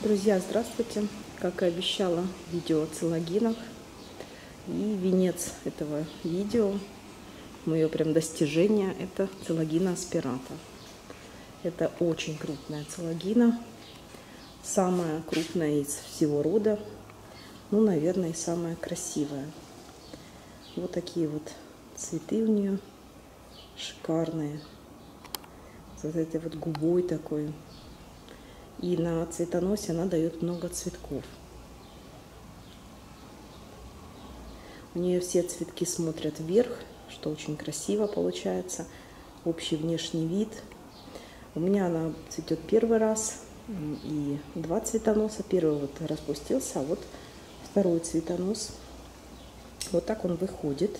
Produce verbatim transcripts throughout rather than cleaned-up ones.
Друзья, здравствуйте! Как и обещала, видео о целлогинах. И венец этого видео, мое прям достижение, это целлогина аспирата. Это очень крупная целлогина, самая крупная из всего рода, ну, наверное, и самая красивая. Вот такие вот цветы у нее шикарные, с вот этой вот губой такой. И на цветоносе она дает много цветков. У нее все цветки смотрят вверх, что очень красиво получается. Общий внешний вид. У меня она цветет первый раз. И два цветоноса. Первый вот распустился, а вот второй цветонос. Вот так он выходит.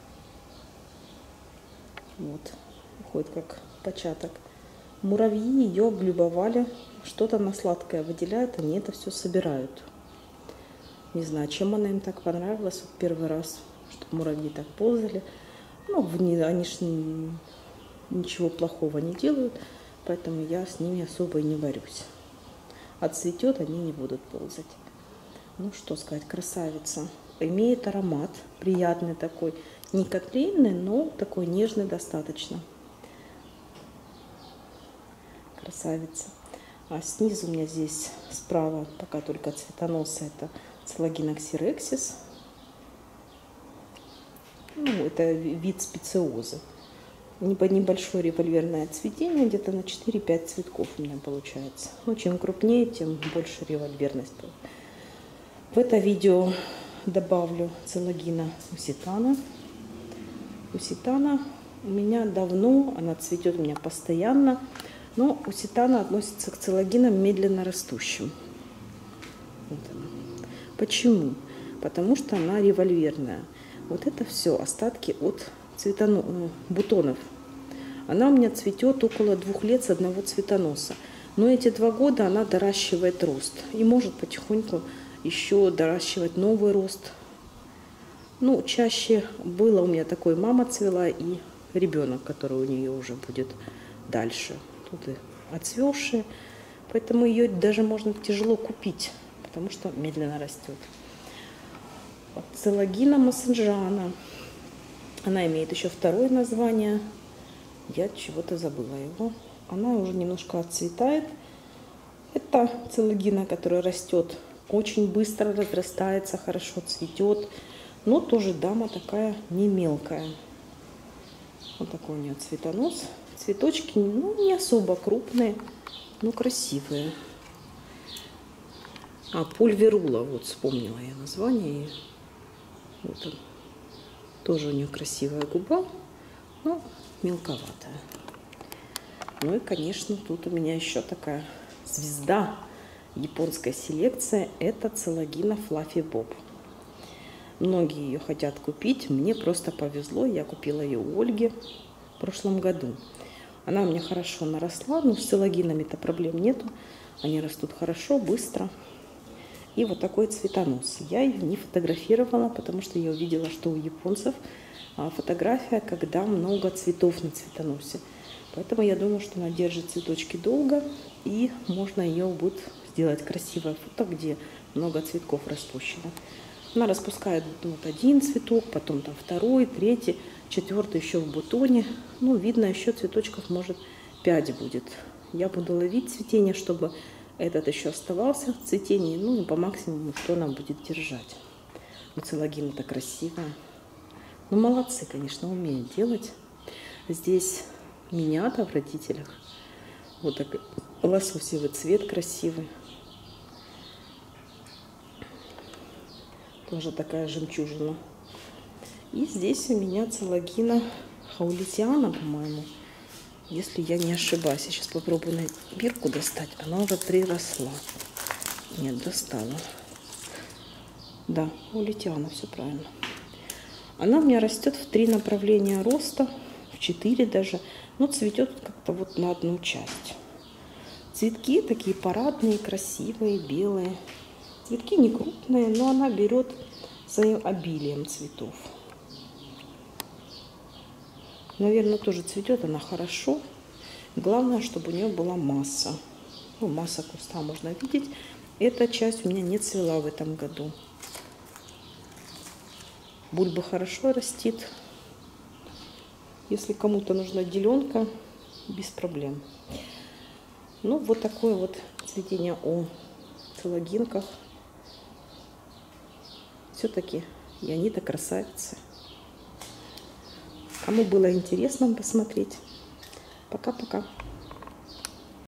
Вот. Выходит как початок. Муравьи ее облюбовали. Что-то на сладкое выделяют, они это все собирают. Не знаю, чем она им так понравилась. Вот первый раз, чтобы муравьи так ползали. Ну, они ж ничего плохого не делают, поэтому я с ними особо и не борюсь. Отцветет, они не будут ползать. Ну, что сказать, красавица. Имеет аромат, приятный такой, не котлейный, но такой нежный достаточно. Красавица. А снизу у меня здесь справа пока только цветоносы, это целлогина ксерексис. Ну, это вид специозы. Небольшое револьверное цветение, где-то на четыре-пять цветков у меня получается. Ну, чем крупнее, тем больше револьверность. В это видео добавлю целлогина уситана. Уситана у меня давно, она цветет у меня постоянно. Но уситана относится к целлогинам медленно растущим. Вот она. Почему? Потому что она револьверная. Вот это все остатки от цветоно... бутонов. Она у меня цветет около двух лет с одного цветоноса. Но эти два года она доращивает рост. И может потихоньку еще доращивать новый рост. Ну, чаще было у меня такой, мама цвела и ребенок, который у нее уже будет дальше. Тут и отцвевшие, поэтому ее даже можно тяжело купить, потому что медленно растет. Вот целлогина массенджана. Она имеет еще второе название. Я чего-то забыла его. Она уже немножко отцветает. Это целлогина, которая растет очень быстро, разрастается, хорошо цветет, но тоже дама такая не мелкая. Вот такой у нее цветонос. Цветочки, ну, не особо крупные, но красивые. А, пульверула, вот вспомнила я название. Вот он. Тоже у нее красивая губа, но мелковатая. Ну и, конечно, тут у меня еще такая звезда японской селекции. Это целлогина Fluffy Bob. Многие ее хотят купить. Мне просто повезло. Я купила ее у Ольги в прошлом году. Она у меня хорошо наросла, но с целлогинами-то проблем нету. Они растут хорошо, быстро. И вот такой цветонос. Я ее не фотографировала, потому что я увидела, что у японцев фотография, когда много цветов на цветоносе. Поэтому я думаю, что она держит цветочки долго, и можно ее будет сделать красивое фото, где много цветков распущено. Она распускает вот один цветок, потом там второй, третий, четвертый еще в бутоне. Ну, видно, еще цветочков, может, пять будет. Я буду ловить цветение, чтобы этот еще оставался в цветении. Ну, и по максимуму, что она будет держать. Ну, целлогина-то красивая. Ну, молодцы, конечно, умеют делать. Здесь минята в родителях. Вот такой лососевый цвет красивый. Тоже такая жемчужина. И здесь у меня целлогина хаулитиана, по-моему, если я не ошибаюсь. Я сейчас попробую на бирку достать. Она уже приросла. Нет, достала. Да, хаулитиана, все правильно. Она у меня растет в три направления роста, в четыре даже. Но цветет как-то вот на одну часть. Цветки такие парадные, красивые, белые. Цветки не крупные, но она берет своим обилием цветов. Наверное, тоже цветет она хорошо. Главное, чтобы у нее была масса. Ну, масса куста можно видеть. Эта часть у меня не цвела в этом году. Бульба хорошо растит. Если кому-то нужна деленка, без проблем. Ну, вот такое вот цветение у целогинках. Все-таки Ионита красавица. Кому было интересно посмотреть. Пока-пока.